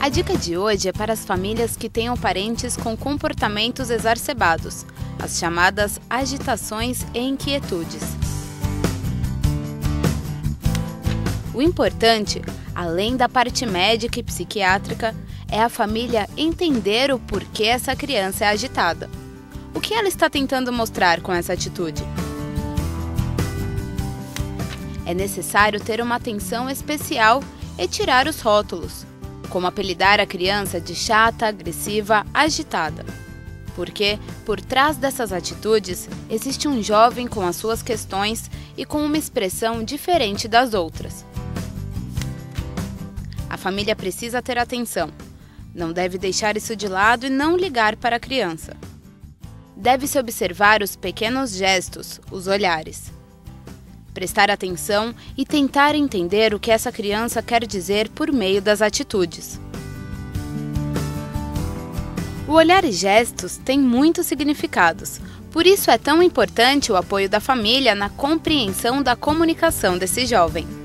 A dica de hoje é para as famílias que tenham parentes com comportamentos exacerbados, as chamadas agitações e inquietudes. O importante, além da parte médica e psiquiátrica, é a família entender o porquê essa criança é agitada. O que ela está tentando mostrar com essa atitude? É necessário ter uma atenção especial e tirar os rótulos, como apelidar a criança de chata, agressiva, agitada. Porque, por trás dessas atitudes, existe um jovem com as suas questões e com uma expressão diferente das outras. A família precisa ter atenção. Não deve deixar isso de lado e não ligar para a criança. Deve-se observar os pequenos gestos, os olhares. Prestar atenção e tentar entender o que essa criança quer dizer por meio das atitudes. O olhar e gestos têm muitos significados, por isso é tão importante o apoio da família na compreensão da comunicação desse jovem.